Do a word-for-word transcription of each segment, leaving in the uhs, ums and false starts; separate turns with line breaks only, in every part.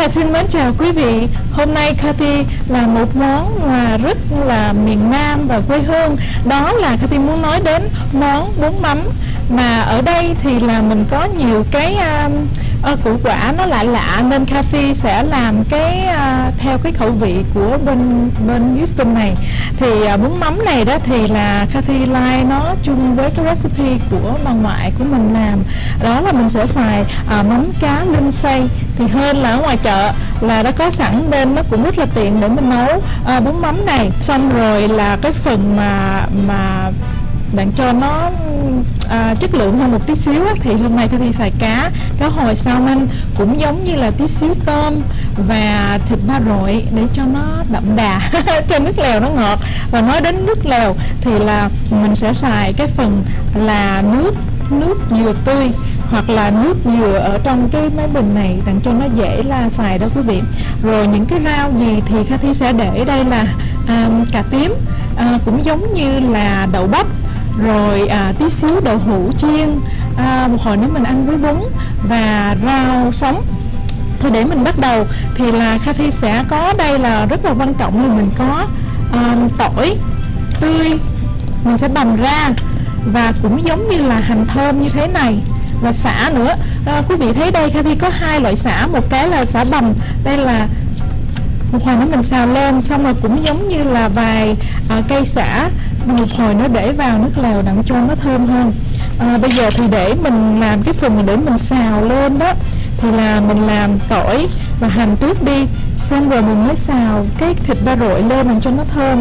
À, xin mến chào quý vị. Hôm nay Cathy là một món mà rất là miền Nam và quê hương. Đó là Cathy muốn nói đến món bún mắm. Mà ở đây thì là mình có nhiều cái uh, uh, củ quả nó lạ lạ, nên Cathy sẽ làm cái uh, theo cái khẩu vị của bên bên Houston này. Thì uh, bún mắm này đó thì là Cathy like nó chung với cái recipe của bà ngoại của mình làm. Đó là mình sẽ xài uh, mắm cá linh xay. Thì hơn là ở ngoài chợ là đã có sẵn nên nó cũng rất là tiện để mình nấu uh, bún mắm này. Xong rồi là cái phần mà mà bạn cho nó à, chất lượng hơn một tí xíu á, thì hôm nay Cathy xài cá cá hồi salmon, cũng giống như là tí xíu tôm và thịt ba rọi để cho nó đậm đà cho nước lèo nó ngọt. Và nói đến nước lèo thì là mình sẽ xài cái phần là nước nước dừa tươi hoặc là nước dừa ở trong cái máy bình này để cho nó dễ là xài đó quý vị. Rồi những cái rau gì thì Cathy sẽ để đây là à, cà tím, à, cũng giống như là đậu bắp, rồi à, tí xíu đậu hũ chiên, à, một hồi nữa mình ăn với bún và rau sống. Thôi để mình bắt đầu thì là Cathy sẽ có đây là rất là quan trọng là mình có à, tỏi tươi mình sẽ bằm ra, và cũng giống như là hành thơm như thế này, và sả nữa. À, quý vị thấy đây Cathy có hai loại sả, một cái là sả bằm, đây là một hồi nữa mình xào lên, xong rồi cũng giống như là vài à, cây sả, một hồi nó để vào nước lèo đặng cho nó thơm hơn. À, bây giờ thì để mình làm cái phần để mình xào lên đó thì là mình làm tỏi và hành trước đi, xong rồi mình mới xào cái thịt ba rọi lên làm cho nó thơm.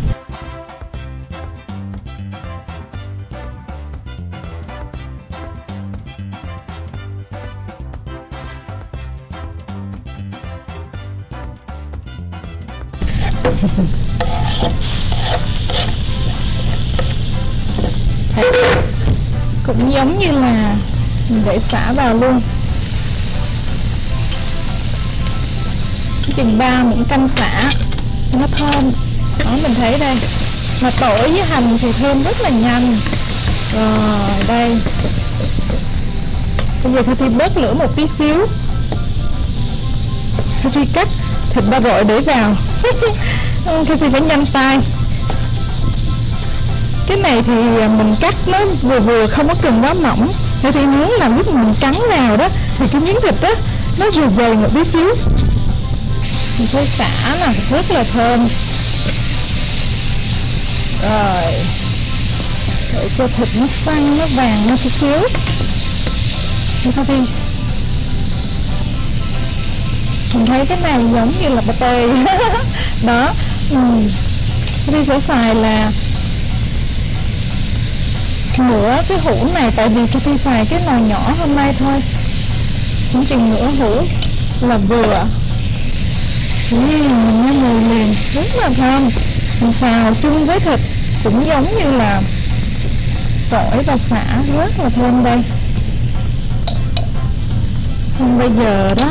Cũng giống như là mình để xả vào luôn, chừng ba muỗng canh xả nó thơm. Đó mình thấy đây, mà tỏi với hành thì thơm rất là nhanh. Rồi đây, bây giờ Cathy bớt lửa một tí xíu, Cathy cắt thịt ba rọi để vào. Cathy phải nhanh tay. Cái này thì mình cắt nó vừa vừa, không có cần quá mỏng. Thế thì muốn làm lúc mình cắn vào đó thì cái miếng thịt đó nó vừa dày một tí xíu. Mình thấy xả nè, rất là thơm. Rồi để cho thịt nó xanh, nó vàng nó tí xíu. Thế thì mình thấy cái này giống như là pate. Đó. Ừ. Thì sẽ xài là nửa cái hũ này, tại vì Cathy xài cái nồi nhỏ hôm nay thôi, cũng chừng nửa hũ là vừa. Mình nghe mùi liền rất là thơm. Mình xào chung với thịt cũng giống như là tỏi và sả, rất là thơm đây. Xong bây giờ đó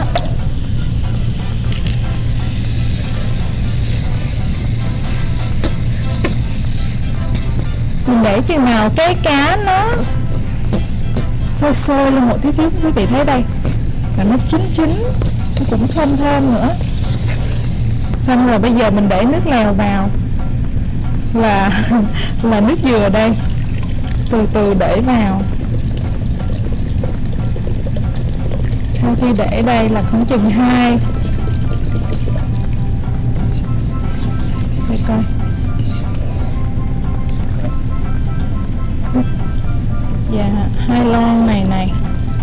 mình để chừng nào cái cá nó sôi sôi lên một tí xíu, quý vị thấy đây là nó chín chín, nó cũng thơm thơm nữa. Xong rồi bây giờ mình để nước lèo vào, là là nước dừa đây, từ từ để vào. Sau khi để đây là khoảng chừng hai, để coi dạ hai lon này này.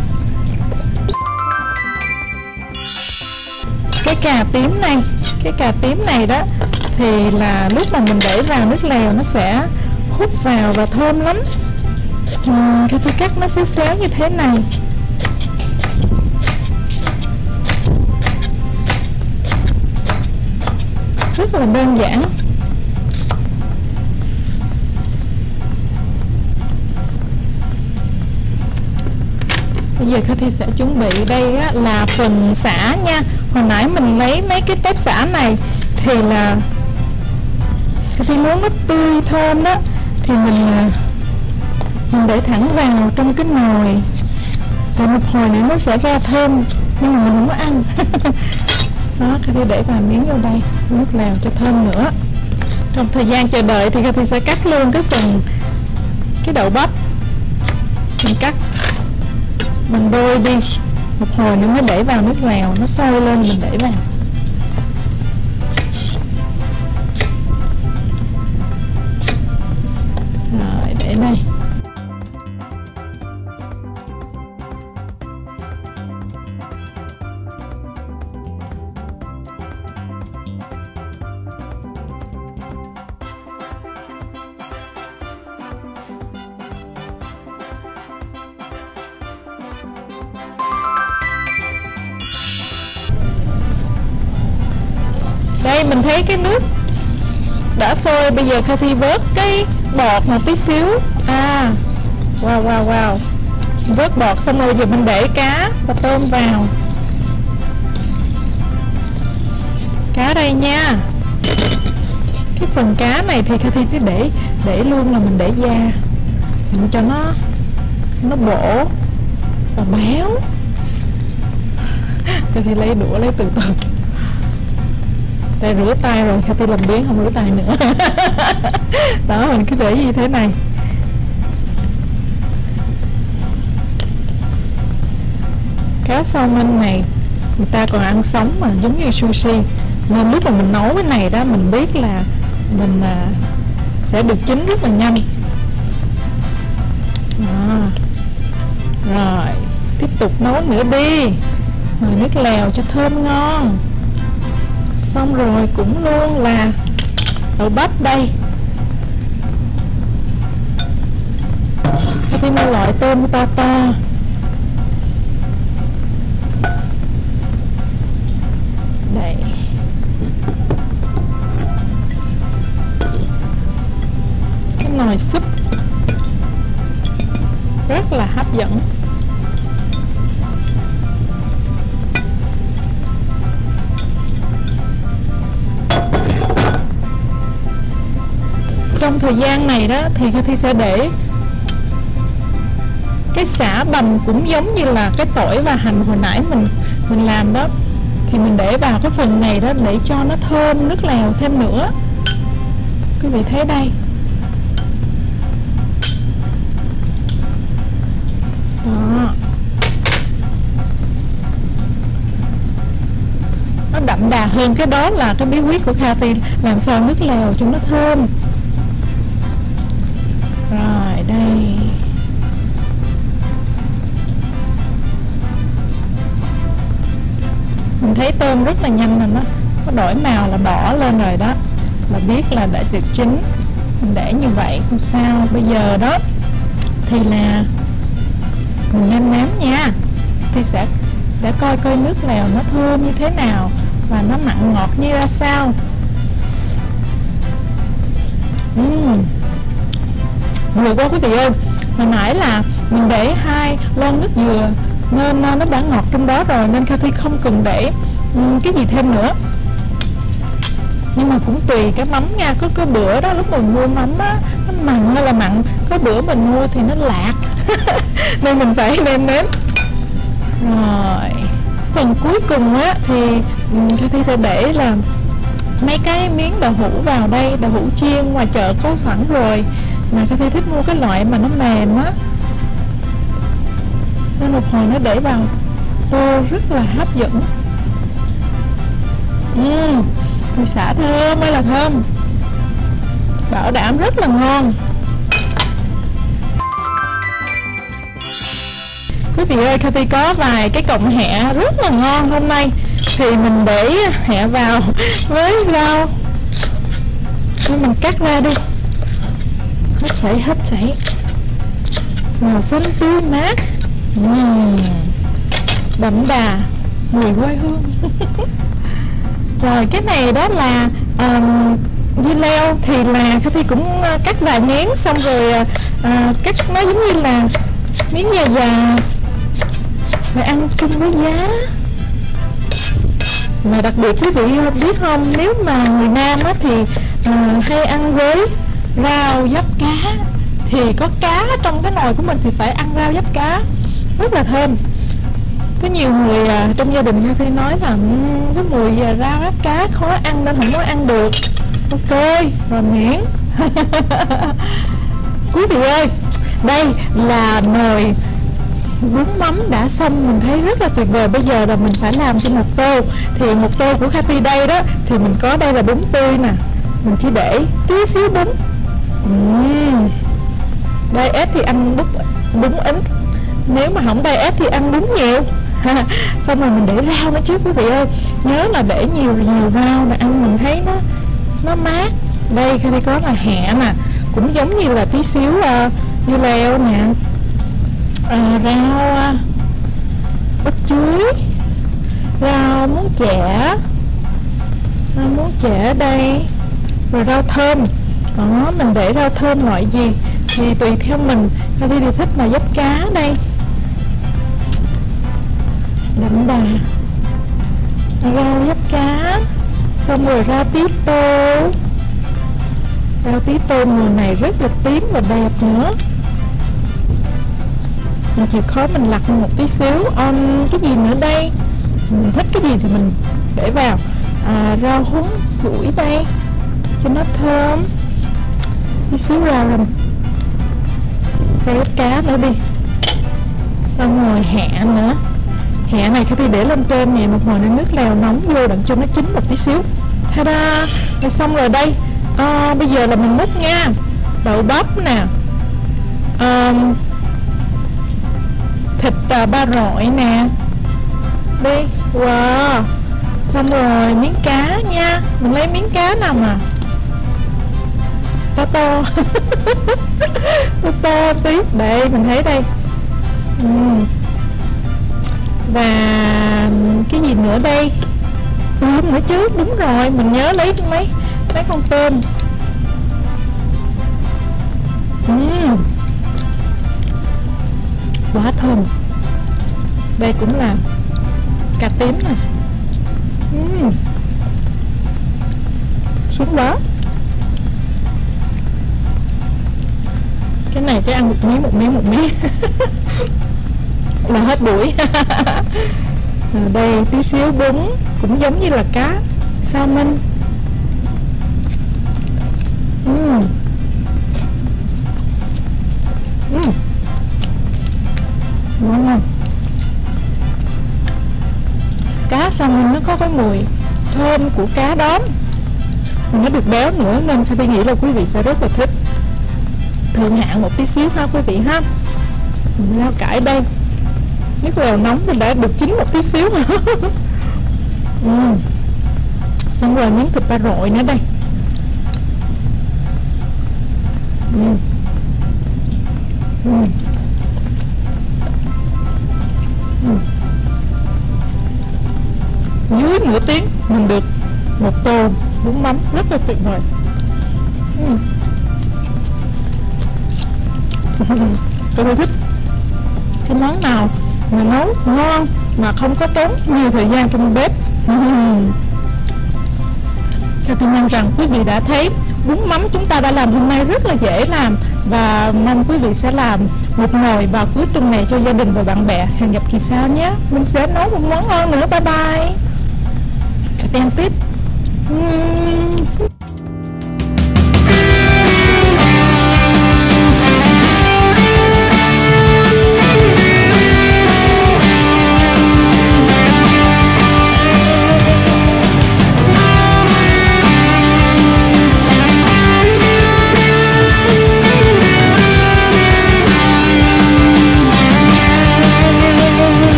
Cái cà tím này, cái cà tím này đó thì là lúc mà mình để vào nước lèo nó sẽ hút vào và thơm lắm. uhm, Cathy cắt nó xéo xéo như thế này. Rất là đơn giản. Bây giờ Cathy sẽ chuẩn bị đây á, là phần sả nha. Hồi nãy mình lấy mấy cái tép sả này thì là Cathy muốn nó tươi thơm đó, thì mình mình để thẳng vào trong cái nồi, tại một hồi nữa nó sẽ ra thơm, nhưng mà mình không có ăn. Đó, Cathy để vài miếng vô đây, nước lèo cho thơm nữa. Trong thời gian chờ đợi thì Cathy sẽ cắt luôn cái phần cái đậu bắp. Mình cắt bằng đôi đi, một hồi nữa mới để vào nước lèo, nó sôi lên mình để vào. Rồi, để đây. Đây mình thấy cái nước đã sôi, bây giờ Cathy vớt cái bọt một tí xíu. À, wow wow wow. Vớt bọt xong rồi giờ mình để cá và tôm vào. Cá đây nha. Cái phần cá này thì Cathy cứ để để luôn là mình để da, mình cho nó nó bổ và béo. Cathy lấy đũa lấy từ từ. Đây rửa tay rồi, Cathy làm biếng không rửa tay nữa. Đó, mình cứ để như thế này. Cá salmon này người ta còn ăn sống mà, giống như sushi, nên lúc mà mình nấu cái này đó mình biết là mình à, sẽ được chín rất là nhanh. Đó. Rồi tiếp tục nấu nữa đi, rồi nước lèo cho thơm ngon. Xong rồi cũng luôn là đậu bắp đây. Cathy mua loại tôm to to. Đây. Cái nồi súp rất là hấp dẫn. Trong thời gian này đó thì Cathy sẽ để cái sả bằm cũng giống như là cái tỏi và hành hồi nãy mình mình làm đó, thì mình để vào cái phần này đó để cho nó thơm nước lèo thêm nữa. Quý vị thấy đây. Đó. Nó đậm đà hơn, cái đó là cái bí quyết của Cathy, làm sao nước lèo cho nó thơm. Rồi đây. Mình thấy tôm rất là nhanh rồi đó, có đổi màu là đỏ lên rồi đó, là biết là đã được chín. Mình để như vậy không sao. Bây giờ đó thì là mình nêm nếm nha, thì sẽ sẽ coi coi nước lèo nó thơm như thế nào và nó mặn ngọt như ra sao. uhm. Vừa quá quý vị ơi, hồi nãy là mình để hai lon nước dừa nên nó đã ngọt trong đó rồi, nên Cathy không cần để um, cái gì thêm nữa. Nhưng mà cũng tùy cái mắm nha, có cái bữa đó lúc mình mua mắm á, nó mặn hay là mặn, có bữa mình mua thì nó lạc. Nên mình phải nêm nếm. Rồi phần cuối cùng á thì um, Cathy sẽ để là mấy cái miếng đậu hũ vào đây. Đậu hũ chiên ngoài chợ có sẵn rồi, mà Cathy thích mua cái loại mà nó mềm á, nên một hồi nó để vào tô rất là hấp dẫn. uhm, Mùi xả thơm ơi là thơm, bảo đảm rất là ngon. Quý vị ơi, Cathy có vài cái cọng hẹ rất là ngon hôm nay, thì mình để hẹ vào với rau. Nên mình cắt ra đi. Hết sảy, hết sảy. Màu xanh tươi mát. uhm, Đậm đà mùi quê hương. Rồi cái này đó là um, dưa leo, thì là Cathy cũng cắt vài miếng, xong rồi uh, cắt nó giống như là miếng già già để ăn chung với giá. Mà đặc biệt quý vị biết không, nếu mà người Nam á, thì uh, hay ăn với rau dắp cá, thì có cá trong cái nồi của mình thì phải ăn rau dắp cá rất là thơm. Có nhiều người à, trong gia đình Cathy nói là um, cái mùi à, rau ráp cá khó ăn nên không có ăn được. Ok, rồi miễn. Quý vị ơi, đây là nồi bún mắm đã xong, mình thấy rất là tuyệt vời. Bây giờ là mình phải làm cho một tô. Thì một tô của Cathy đây đó, thì mình có đây là bún tươi nè, mình chỉ để tí xíu bún. uhm. Diet thì ăn bún, bún ít, nếu mà không diet thì ăn bún nhiều. Xong rồi mình để rau nữa trước quý vị ơi, nhớ là để nhiều nhiều rau mà ăn mình thấy nó nó mát. Đây Cathy có là hẹ nè, cũng giống như là tí xíu uh, dưa leo nè, uh, rau uh, bắp chuối, rau muống chả, rau muống chả đây, rồi rau thơm. Đó, mình để rau thơm loại gì thì tùy theo mình. Cathy thì thích là dấp cá đây, đậm đà, rau dấp cá, xong rồi rau tí tô. Rau tí tô mùa này rất là tím và đẹp nữa. Mình chịu khó mình lặt một tí xíu. um, Cái gì nữa đây, mình thích cái gì thì mình để vào. à, Rau húng củi đây cho nó thơm, tí xíu rau làm rau ép cá nữa đi. Xong rồi hẹ nữa. Hẹ này Cathy để lên trên nè, một hồi nước lèo nóng vô đặng cho nó chín một tí xíu. Ta-da! Rồi xong rồi đây. À, bây giờ là mình múc nha. Đậu bắp nè, à, thịt à, ba rọi nè, đi. Wow. Xong rồi miếng cá nha, mình lấy miếng cá nào mà to to. To to tí. Đây mình thấy đây. uhm. Và cái gì nữa đây, tôm nữa chứ, đúng rồi, mình nhớ lấy mấy mấy con tôm. uhm. Quá thơm. Đây cũng là cà tím nè. uhm. Sướng quá. Cái này chắc ăn một miếng một miếng một miếng là hết buổi. À, đây tí xíu bún, cũng giống như là cá salmon. uhm. uhm. Ngon không? Cá salmon nó có cái mùi thơm của cá đóm, mà nó được béo nữa nên Cathy nghĩ là quý vị sẽ rất là thích. Thượng hạng một tí xíu ha quý vị ha. Rau cải đây, nước lèo nóng mình đã được chín một tí xíu. uhm. Xong rồi miếng thịt ba rọi nữa đây. uhm. Uhm. Uhm. Dưới nửa tiếng mình được một tô bún mắm rất là tuyệt vời. uhm. Tôi thích cái món nào mà nấu ngon mà không có tốn nhiều thời gian trong bếp. Cathy mong rằng quý vị đã thấy bún mắm chúng ta đã làm hôm nay rất là dễ làm, và mong quý vị sẽ làm một nồi vào cuối tuần này cho gia đình và bạn bè. Hẹn gặp kỳ sau nhé, mình sẽ nấu một món ngon nữa. Bye bye. Cathy ăn tiếp. uhm.